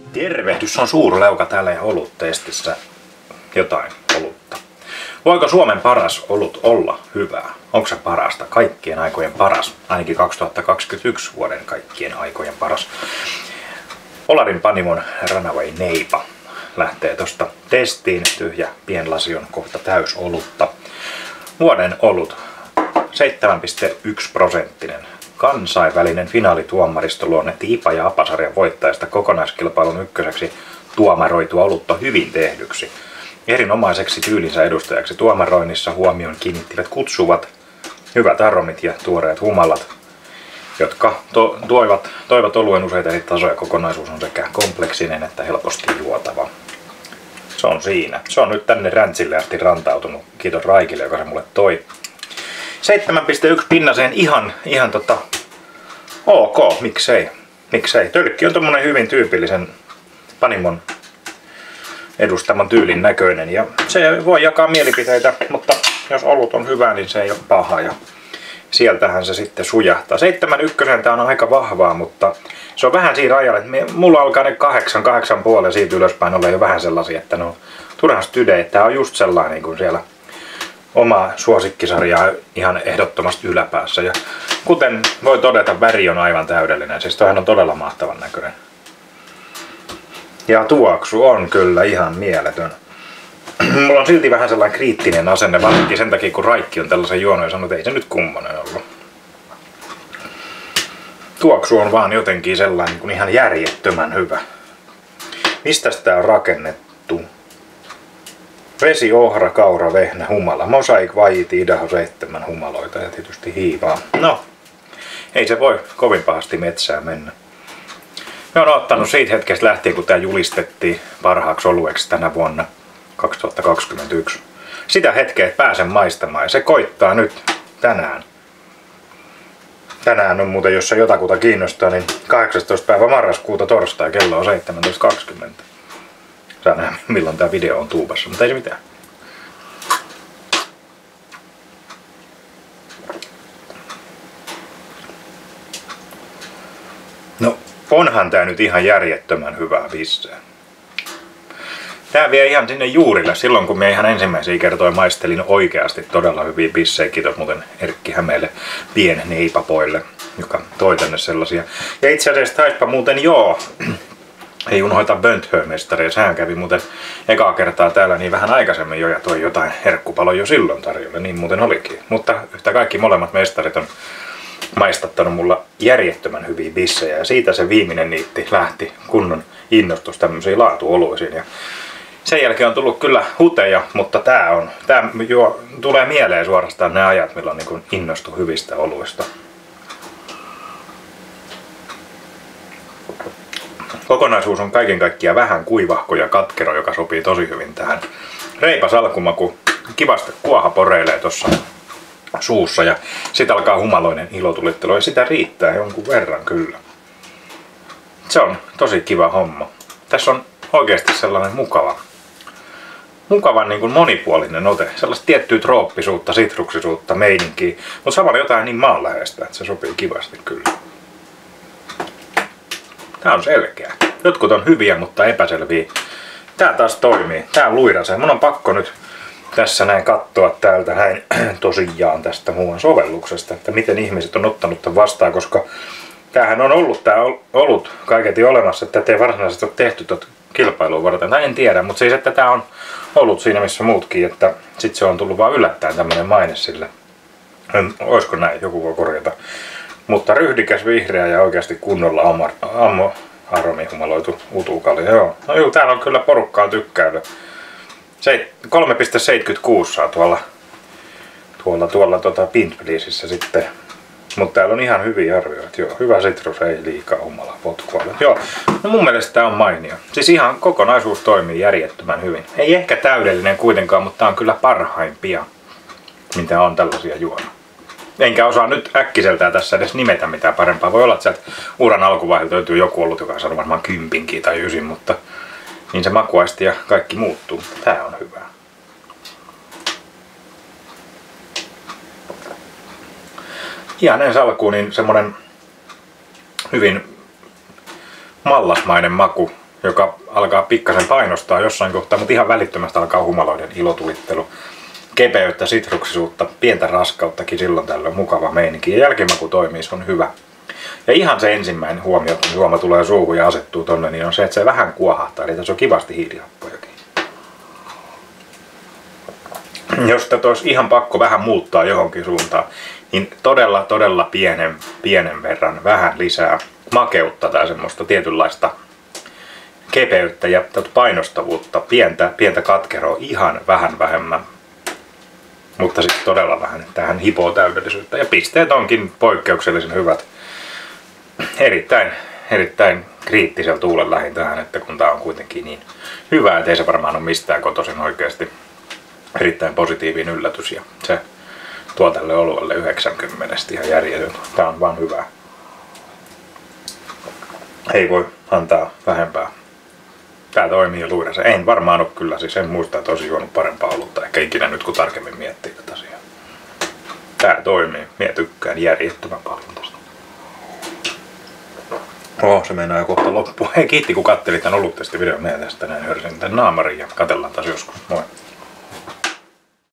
Tervehdys, on Suurleuka täällä ja oluttestissä jotain olutta. Voiko Suomen paras olut olla hyvää? Onko se parasta? Kaikkien aikojen paras. Ainakin 2021 vuoden kaikkien aikojen paras. Olarin Panimon Runaway Neipa lähtee tosta testiin. Tyhjä pienlasi on kohta täys olutta. Vuoden olut 7,1%. Kansainvälinen finaalituomaristo luonnehti IPA ja APA-sarjan voittajasta kokonaiskilpailun ykköseksi tuomaroitua olutta hyvin tehdyksi. Erinomaiseksi tyylinsä edustajaksi tuomaroinnissa huomioon kiinnittivät kutsuvat hyvät aromit ja tuoreet humalat, jotka toivat oluen useita eri tasoja. Kokonaisuus on sekä kompleksinen että helposti juotava. Se on siinä. Se on nyt tänne Räntsille asti rantautunut. Kiitos Raikille, joka se mulle toi. 7,1 pinnaseen ihan ok, miksei. Tölkki on tommonen hyvin tyypillisen Panimon edustaman tyylin näköinen ja se voi jakaa mielipiteitä, mutta jos olut on hyvä, niin se ei ole paha ja sieltähän se sitten sujahtaa. 7,1 tää on aika vahvaa, mutta se on vähän siinä rajalla, että mulla alkaa ne 8,5 siitä ylöspäin olla jo vähän sellaisia, että no turhan styde, tää on just sellainen niin kuin siellä oma suosikkisarjaa ihan ehdottomasti yläpäässä. Ja kuten voi todeta, väri on aivan täydellinen. Siis toihan on todella mahtavan näköinen. Ja tuoksu on kyllä ihan mieletön. Mulla on silti vähän sellainen kriittinen asenne, varsinkin sen takia kun Raikki on tällaisen juonut ja sanonut, että ei se nyt kummonen ollut. Tuoksu on vaan jotenkin sellainen niin kuin ihan järjettömän hyvä. Mistäs tää on rakennettu? Vesi, ohra, kaura, vehnä, humala, mosaik, vajiti, idaho, 7 humaloita ja tietysti hiivaa. No, ei se voi kovin pahasti metsään mennä. Me on ottanut siitä hetkestä lähtien, kun tää julistettiin parhaaksi olueeksi tänä vuonna 2021. Sitä hetkeä, että pääsen maistamaan ja se koittaa nyt tänään. Tänään on muuten, jos se jotakuta kiinnostaa, niin 18. päivä marraskuuta torstai kello on 17.20. Saa nähdä milloin tää video on tuubassa, mutta ei se mitään. No onhan tää nyt ihan järjettömän hyvää bisseä. Tää vie ihan sinne juurille silloin kun me ihan ensimmäisiä kertoja maistelin oikeasti todella hyviä bissejä. Kiitos muuten Erkki Hämeelle pienneipapoille, joka toi tänne sellaisia. Ja itse asiassa taispa muuten ei unohda Bönthömestaria, sehän kävi muuten ekaa kertaa täällä niin vähän aikaisemmin jo ja toi jotain herkkupaloja jo silloin tarjolla, niin muuten olikin. Mutta yhtä kaikki molemmat mestarit on maistattanut mulla järjettömän hyviä bissejä ja siitä se viimeinen niitti lähti kunnon innostus tämmöisiin laatuoluisiin. Ja sen jälkeen on tullut kyllä huteja, mutta tää tulee mieleen suorastaan ne ajat, milloin niin innostui hyvistä oluista. Kokonaisuus on kaiken kaikkiaan vähän kuivahko ja katkero, joka sopii tosi hyvin tähän. Reipas alkumaku, kivasti kuoha poreilee tossa suussa ja sit alkaa humaloinen ilotulittelu ja sitä riittää jonkun verran kyllä. Se on tosi kiva homma. Tässä on oikeasti sellainen mukavan niin kuin monipuolinen ote. Sellaista tiettyä trooppisuutta, sitruksisuutta, meininkiä, mutta samalla jotain niin maanläheistä, että se sopii kivasti kyllä. Tää on selkeä. Jotkut on hyviä, mutta epäselviä. Tää taas toimii. Tää luirasee. Mun on pakko nyt tässä näin katsoa täältä näin tosiaan tästä muuan sovelluksesta, että miten ihmiset on ottanut tämän vastaan, koska tämähän on ollut kaiketi olemassa, että tätä ei varsinaisesti ole tehty tuota kilpailua varten. Tai en tiedä, mutta siis että tää on ollut siinä missä muutkin, että sit se on tullut vaan yllättäen tämmönen maine sille. Oisko näin? Joku voi korjata. Mutta ryhdikäs vihreä ja oikeasti kunnolla aromihumaloitu utukali. Joo. No juu, täällä on kyllä porukkaa tykkäily. 3,76 saa tuolla Pintpleasissä sitten. Mutta täällä on ihan hyviä arvioita. Joo, hyvä sitrus, ei liikaa humala potkua. Joo, no mun mielestä tää on mainio. Siis ihan kokonaisuus toimii järjettömän hyvin. Ei ehkä täydellinen kuitenkaan, mutta tää on kyllä parhaimpia, mitä on tällaisia juoda. Enkä osaa nyt äkkiseltään tässä edes nimetä mitään parempaa. Voi olla, että sieltä uran alkuvaiheelta löytyy joku ollut, joka on saanut varmaan 10 tai 9, mutta niin se makuaisti ja kaikki muuttuu. Tää on hyvää. Ihan ensi alkuun niin semmonen hyvin mallasmainen maku. joka alkaa pikkasen painostaa jossain kohtaa, mutta ihan välittömästi alkaa humaloiden ilotulittelu. Kepeyttä, sitruksisuutta, pientä raskauttakin silloin tällöin, mukava meininki. Ja jälkimaku toimii, se on hyvä. Ja ihan se ensimmäinen huomio, kun juoma tulee suuhun ja asettuu tonne, niin on se, että se vähän kuohahtaa. Eli tässä on kivasti hiilihappojakin. Jos tätä olisi ihan pakko vähän muuttaa johonkin suuntaan, niin todella pienen verran vähän lisää makeutta tai semmoista tietynlaista kepeyttä ja painostavuutta, pientä katkeroa, ihan vähän vähemmän, mutta sitten todella vähän tähän hipotäydellisyyttä. Ja pisteet onkin poikkeuksellisen hyvät. Erittäin kriittisellä tuulen lähin tähän, että kun tää on kuitenkin niin hyvä, ettei se varmaan ole mistään kotoisin oikeasti. Erittäin positiivinen yllätys ja se tuo tälle oluelle 90 ihan järjetön. Tää on vaan hyvää. Ei voi antaa vähempää. Tää toimii luidassa. En varmaan ole kyllä, siis en muista, että olisi juonut parempaa olutta. Ehkä ikinä nyt kun tarkemmin miettii tätä asiaa. Tää toimii. Mie tykkään järjettömän paljon tästä. Se meinaa jo kohta loppua. Hei, kiitti kun kattelit tän oluttesti videon. Mene tästä näin hörsin tän naamariin ja katsellaan taas joskus. Moi.